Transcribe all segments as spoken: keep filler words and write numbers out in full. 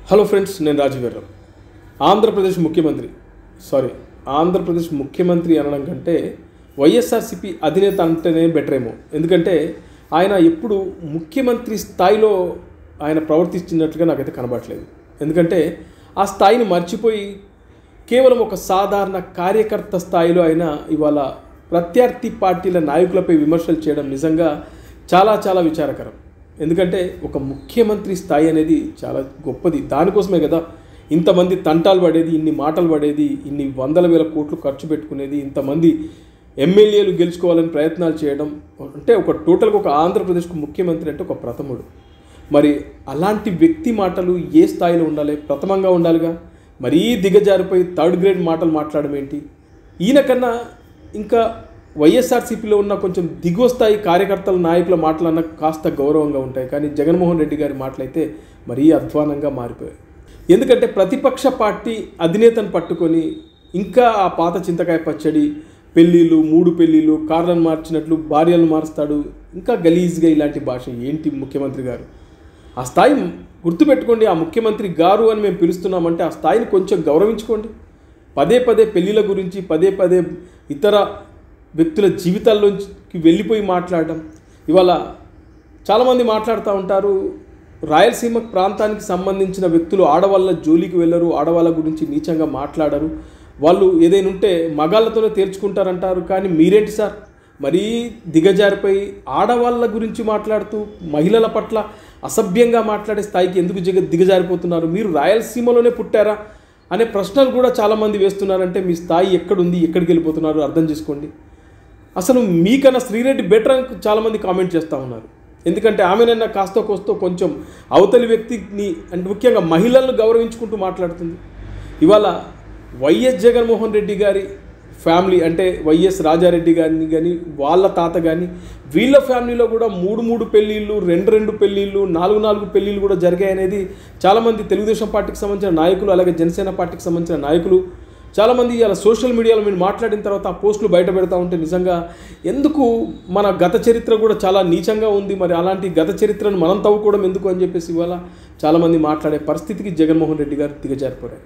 Hello friends, నేను రాజవీర్రావు. ఆంధ్రప్రదేశ్ ముఖ్యమంత్రి sorry Andhra Pradesh ముఖ్యమంత్రి అనడం కంటే వైఎస్ఆర్సీపీ అధినేత అంటేనే బెటర్ ఏమో. ఎందుకంటే ఆయన ఎప్పుడు ముఖ్యమంత్రి స్థాయిలో ఆయన ప్రవర్తించినట్లుగా నాకైతే కనబడట్లేదు. ఎందుకంటే ఆ స్థాయిని మర్చిపోయి కేవలం ఒక సాధారణ కార్యకర్త స్థాయిలో ఆయన ఇవాళ ప్రత్యర్థి పార్టీల నాయకులపై విమర్శలు చేయడం నిజంగా చాలా చాలా విచారకరం. ఎందుకంటే ఒక ముఖ్యమంత్రి స్థాయి అనేది చాలా గొప్పది. దానికోసమే కదా ఇంతమంది తంటాలు పడేది, ఇన్ని మాటలు పడేది, ఇన్ని వందల వేల కోట్లు ఖర్చు పెట్టుకునేది, ఇంతమంది ఎమ్మెల్యేలు గెలుచుకోవాలని ప్రయత్నాలు చేయడం. అంటే ఒక టోటల్గా ఒక ఆంధ్రప్రదేశ్కు ముఖ్యమంత్రి అంటే ఒక ప్రథముడు. మరి అలాంటి వ్యక్తి మాటలు ఏ స్థాయిలో ఉండాలి? ప్రథమంగా ఉండాలిగా. మరీ దిగజారిపోయి థర్డ్ గ్రేడ్ మాటలు మాట్లాడడం ఏంటి? ఈయన కన్నా ఇంకా వైఎస్ఆర్సీపీలో ఉన్న కొంచెం దిగువ స్థాయి కార్యకర్తల నాయకుల మాటలన్నా కాస్త గౌరవంగా ఉంటాయి. కానీ జగన్మోహన్ రెడ్డి గారి మాటలైతే మరీ అధ్వానంగా మారిపోయాయి. ఎందుకంటే ప్రతిపక్ష పార్టీ అధినేతను పట్టుకొని ఇంకా ఆ పాత చింతకాయ పచ్చడి, పెళ్ళిళ్ళు, మూడు పెళ్ళిళ్ళు, కార్లను మార్చినట్లు భార్యలను మారుస్తాడు. ఇంకా గలీజ్గా ఇలాంటి భాష ఏంటి ముఖ్యమంత్రి గారు? ఆ స్థాయి గుర్తుపెట్టుకోండి. ఆ ముఖ్యమంత్రి గారు అని మేము పిలుస్తున్నామంటే ఆ స్థాయిని కొంచెం గౌరవించుకోండి. పదే పదే పెళ్ళిళ్ళ గురించి, పదే పదే ఇతర వ్యక్తుల జీవితాల్లోకి వెళ్ళిపోయి మాట్లాడడం. ఇవాళ చాలామంది మాట్లాడుతూ ఉంటారు, రాయలసీమ ప్రాంతానికి సంబంధించిన వ్యక్తులు ఆడవాళ్ళ జోలికి వెళ్ళరు, ఆడవాళ్ళ గురించి నీచంగా మాట్లాడరు, వాళ్ళు ఏదైనా ఉంటే మగాళ్ళతోనే తేల్చుకుంటారంటారు. కానీ మీరేంటి సార్ మరీ దిగజారిపోయి ఆడవాళ్ళ గురించి మాట్లాడుతూ మహిళల పట్ల అసభ్యంగా మాట్లాడే స్థాయికి ఎందుకు దిగ దిగజారిపోతున్నారు? మీరు రాయలసీమలోనే పుట్టారా అనే ప్రశ్నలు కూడా చాలామంది వేస్తున్నారంటే మీ స్థాయి ఎక్కడుంది, ఎక్కడికి వెళ్ళిపోతున్నారు అర్థం చేసుకోండి. అసలు మీకన్నా శ్రీరెడ్డి బెటర్ అని చాలామంది కామెంట్ చేస్తూ ఉన్నారు. ఎందుకంటే ఆమెనన్నా కాస్త కోస్తో కొంచెం అవతలి వ్యక్తిని అంటే ముఖ్యంగా మహిళలను గౌరవించుకుంటూ మాట్లాడుతుంది. ఇవాళ వైఎస్ జగన్మోహన్ రెడ్డి గారి ఫ్యామిలీ అంటే వైఎస్ రాజారెడ్డి గారిని కానీ వాళ్ళ తాత కానీ వీళ్ళ ఫ్యామిలీలో కూడా మూడు మూడు పెళ్ళిళ్ళు, రెండు రెండు పెళ్ళిళ్ళు, నాలుగు నాలుగు పెళ్ళిళ్ళు కూడా జరిగాయనేది చాలామంది తెలుగుదేశం పార్టీకి సంబంధించిన నాయకులు, అలాగే జనసేన పార్టీకి సంబంధించిన నాయకులు చాలామంది ఇలా సోషల్ మీడియాలో మీరు మాట్లాడిన తర్వాత ఆ పోస్టులు బయట పెడతా ఉంటే నిజంగా ఎందుకు మన గత చరిత్ర కూడా చాలా నీచంగా ఉంది, మరి అలాంటి గత చరిత్రను మనం తవ్వుకోవడం ఎందుకు అని చెప్పేసి ఇవాళ చాలామంది మాట్లాడే పరిస్థితికి జగన్మోహన్ రెడ్డి గారు దిగజారిపోయారు.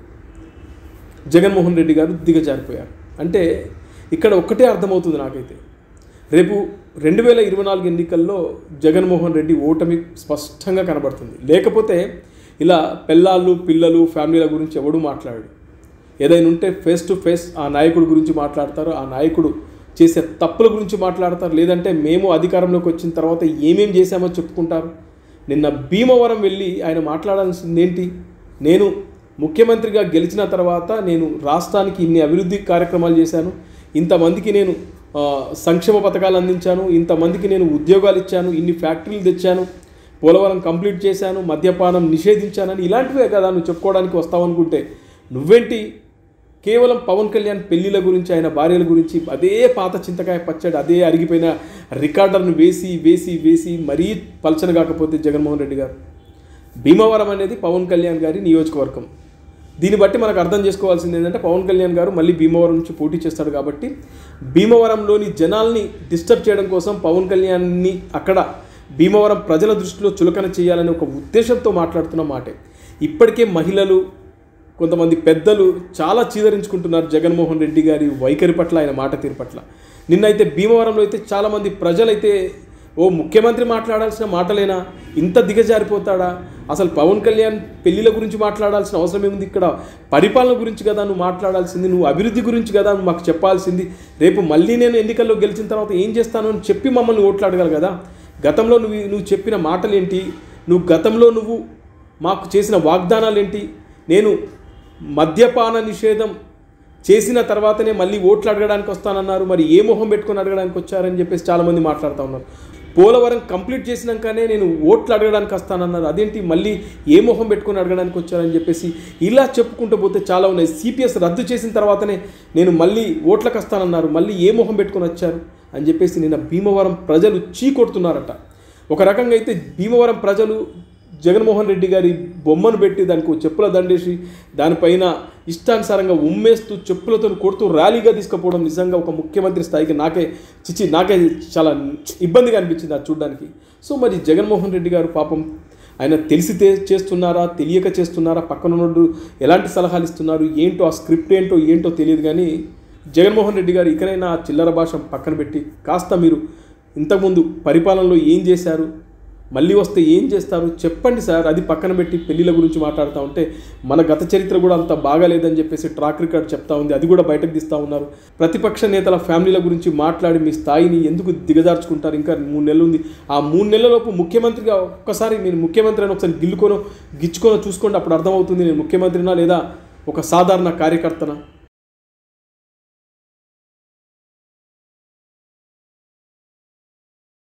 జగన్మోహన్ రెడ్డి గారు దిగజారిపోయారు అంటే ఇక్కడ ఒక్కటే అర్థమవుతుంది నాకైతే, రేపు రెండు వేల ఇరవై నాలుగు ఎన్నికల్లో జగన్మోహన్ రెడ్డి ఓటమి స్పష్టంగా కనబడుతుంది. లేకపోతే ఇలా పెళ్ళాళ్ళు, పిల్లలు, ఫ్యామిలీల గురించి ఎవడూ మాట్లాడాడు. ఏదైనా ఉంటే ఫేస్ టు ఫేస్ ఆ నాయకుడి గురించి మాట్లాడతారు, ఆ నాయకుడు చేసే తప్పుల గురించి మాట్లాడతారు. లేదంటే మేము అధికారంలోకి వచ్చిన తర్వాత ఏమేం చేశామో చెప్పుకుంటారు. నిన్న భీమవరం వెళ్ళి ఆయన మాట్లాడాల్సింది ఏంటి? నేను ముఖ్యమంత్రిగా గెలిచిన తర్వాత నేను రాష్ట్రానికి ఇన్ని అభివృద్ధి కార్యక్రమాలు చేశాను, ఇంతమందికి నేను సంక్షేమ పథకాలు అందించాను, ఇంతమందికి నేను ఉద్యోగాలు ఇచ్చాను, ఇన్ని ఫ్యాక్టరీలు తెచ్చాను, పోలవరం కంప్లీట్ చేశాను, మద్యపానం నిషేధించానని ఇలాంటివే కదా నువ్వు చెప్పుకోవడానికి వస్తావనుకుంటే నువ్వేంటి కేవలం పవన్ కళ్యాణ్ పెళ్ళిళ్ళ గురించి, ఆయన భార్యల గురించి అదే పాత చింతకాయ పచ్చడి, అదే అరిగిపోయిన రికార్డర్ను వేసి వేసి వేసి మరీ పలచన కాకపోతే జగన్మోహన్ రెడ్డి గారు. భీమవరం అనేది పవన్ కళ్యాణ్ గారి నియోజకవర్గం. దీన్ని బట్టి మనకు అర్థం చేసుకోవాల్సింది ఏంటంటే పవన్ కళ్యాణ్ గారు మళ్ళీ భీమవరం నుంచి పోటీ చేస్తాడు కాబట్టి భీమవరంలోని జనాల్ని డిస్టర్బ్ చేయడం కోసం పవన్ కళ్యాణ్ని అక్కడ భీమవరం ప్రజల దృష్టిలో చులకన చేయాలనే ఒక ఉద్దేశంతో మాట్లాడుతున్న మాటే. ఇప్పటికే మహిళలు, కొంతమంది పెద్దలు చాలా చీదరించుకుంటున్నారు జగన్మోహన్ రెడ్డి గారి వైఖరి పట్ల, ఆయన మాట తీరు పట్ల. నిన్నైతే భీమవరంలో అయితే చాలామంది ప్రజలైతే ఓ ముఖ్యమంత్రి మాట్లాడాల్సిన మాటలేనా, ఇంత దిగజారిపోతాడా, అసలు పవన్ కళ్యాణ్ పెళ్ళిళ్ళ గురించి మాట్లాడాల్సిన అవసరం ఏముంది, ఇక్కడ పరిపాలన గురించి కదా నువ్వు మాట్లాడాల్సింది, నువ్వు అభివృద్ధి గురించి కదా నువ్వు మాకు చెప్పాల్సింది, రేపు మళ్ళీ నేను ఎన్నికల్లో గెలిచిన తర్వాత ఏం చేస్తాను అని చెప్పి మమ్మల్ని ఓట్లాడగలరు కదా. గతంలో నువ్వు నువ్వు చెప్పిన మాటలేంటి, నువ్వు గతంలో నువ్వు మాకు చేసిన వాగ్దానాలు ఏంటి, నేను మద్యపాన నిషేధం చేసిన తర్వాతనే మళ్ళీ ఓట్లు అడగడానికి వస్తానన్నారు, మరి ఏ మొహం పెట్టుకొని అడగడానికి వచ్చారని చెప్పేసి చాలామంది మాట్లాడుతూ ఉన్నారు. పోలవరం కంప్లీట్ చేసినాకనే నేను ఓట్లు అడగడానికి వస్తానన్నారు, అదేంటి మళ్ళీ ఏ మొహం పెట్టుకొని అడగడానికి వచ్చారని చెప్పేసి ఇలా చెప్పుకుంటూ పోతే చాలా ఉన్నాయి. సిపిఎస్ రద్దు చేసిన తర్వాతనే నేను మళ్ళీ ఓట్లకు వస్తానన్నారు, మళ్ళీ ఏ మొహం పెట్టుకొని వచ్చారు అని చెప్పేసి నిన్న భీమవరం ప్రజలు చీకొడుతున్నారట. ఒక రకంగా అయితే భీమవరం ప్రజలు జగన్మోహన్ రెడ్డి గారి బొమ్మను పెట్టి దానికి చెప్పుల దండేసి దానిపైన ఇష్టానుసారంగా ఉమ్మేస్తూ చెప్పులతో కొడుతూ ర్యాలీగా తీసుకుపోవడం నిజంగా ఒక ముఖ్యమంత్రి స్థాయికి నాకే చిచి నాకే చాలా ఇబ్బందిగా అనిపించింది అది చూడడానికి. సో మరి జగన్మోహన్ రెడ్డి గారు పాపం ఆయన తెలిసితే చేస్తున్నారా, తెలియక చేస్తున్నారా, పక్కన ఉన్నోడు ఎలాంటి సలహాలు ఇస్తున్నారు, ఏంటో ఆ స్క్రిప్ట్ ఏంటో ఏంటో తెలియదు. కానీ జగన్మోహన్ రెడ్డి గారు ఇకనైనా ఆ చిల్లర భాష పక్కన పెట్టి కాస్త మీరు ఇంతకుముందు పరిపాలనలో ఏం చేశారు, మళ్ళీ వస్తే ఏం చేస్తారు చెప్పండి సార్. అది పక్కన పెట్టి పెళ్ళిళ్ళ గురించి మాట్లాడుతూ ఉంటే మన గత చరిత్ర కూడా అంత బాగాలేదని చెప్పేసి ట్రాక్ రికార్డ్ చెప్తా ఉంది, అది కూడా బయటకు తీస్తూ ఉన్నారు. ప్రతిపక్ష నేతల ఫ్యామిలీల గురించి మాట్లాడి మీ స్థాయిని ఎందుకు దిగజార్చుకుంటారు? ఇంకా మూడు నెలలు ఉంది. ఆ మూడు నెలలలోపు ముఖ్యమంత్రిగా ఒక్కసారి మీరు ముఖ్యమంత్రి అని ఒకసారి గిల్లుకోనో గిచ్చుకోనో చూసుకోండి. అప్పుడు అర్థమవుతుంది నేను ముఖ్యమంత్రినా లేదా ఒక సాధారణ కార్యకర్తనా.